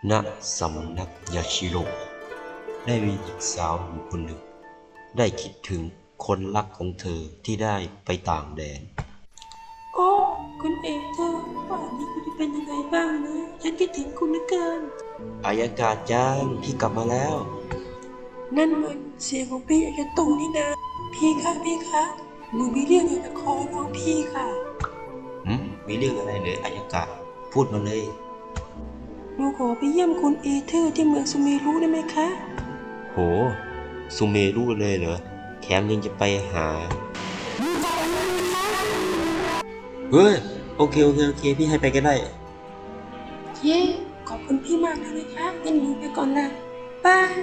ณสำนักยาชิโร่ได้มีหญิงสาวอยู่คนหนึ่งได้คิดถึงคนรักของเธอที่ได้ไปต่างแดนโอ้คุณเอกเธอป่านนี้คุณจะเป็นยังไงบ้างนะฉันคิดถึงคุณเหลือเกินอายากาศจางพี่กลับมาแล้วนั่นมันเสียงของพี่อาจจะตูนี่นะพี่คะหนูมีเรื่องอยากจะขอร้องพี่ค่ะมีเรื่องอะไรเลยอายากาศพูดมาเลยหนูขอไปเยี่ยมคุณเอเธอร์ที่เมืองซูเมรุได้ไหมคะโหซูเมรุเลยเหรอแถมยังจะไปหาเฮ้ยโอเคพี่ให้ไปก็ได้เย้ขอบคุณพี่มากเลยนะคะงั้นหนูไปก่อนละบาย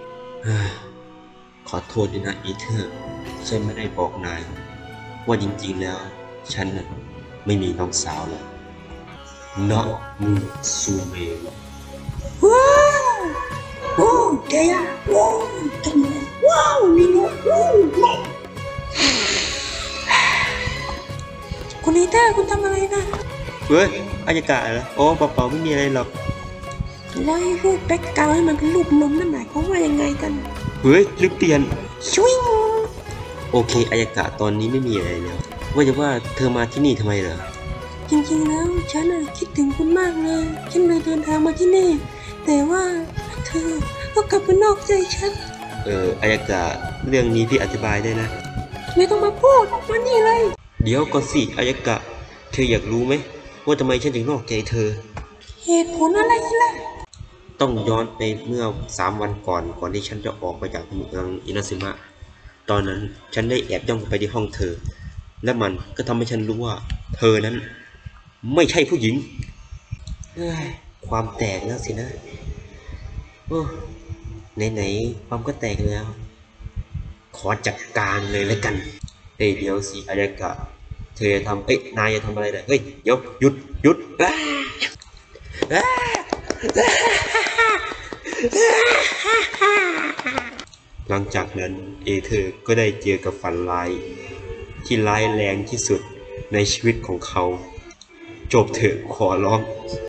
ขอโทษด้วยนะอีเธอร์ฉันไม่ได้บอกนายว่าจริงๆแล้วฉันน่ะไม่มีน้องสาวเลยณเมืองซูเมรุว้าวโอ้เดียว้าวทำไมว้าวมีนกว้าวคุณเอเธอร์คุณทำอะไรนะเฮ้ยอายากาศเหรอโอ้เปล่าไม่มีอะไรหรอกแล้วรูปแบ็คกราวด์ให้มันเป็นรูปนมนั่นหมายความว่ายังไงกันเฮ้ยลืมเปลี่ยนชวิงโอเคอายากาศตอนนี้ไม่มีอะไรแล้วว่าเธอมาที่นี่ทำไมเหรอจริงๆแล้วฉันคิดถึงคุณมากเลยฉันเลยเดินทางมาที่นี่แต่ว่าเธอก็กลับมานอกใจฉันอายากาศเรื่องนี้พี่อธิบายได้นะไม่ต้องมาพูดมานี่เลยเดี๋ยวก่อนสิอายากาศเธออยากรู้ไหมว่าทำไมฉันถึงนอกใจเธอเหตุผลอะไรล่ะต้องย้อนไปเมื่อ3 วันก่อนที่ฉันจะออกไปจากเมืองอินาซึมะตอนนั้นฉันได้แอบย่องไปที่ห้องเธอและมันก็ทำให้ฉันรู้ว่าเธอนั้นไม่ใช่ผู้หญิงความแตกแล้วสินะโอ้ไหนความก็แตกแล้วขอจัดการเลยแล้วกันเดี๋ยวสิอายากะเธอจะทำนายจะทำอะไรเนี่ยเฮ้ยเดี๋ยวหยุดหลังจากนั้นเธอก็ได้เจอกับฝันร้ายที่ร้ายแรงที่สุดในชีวิตของเขาจบเถอะขอร้อง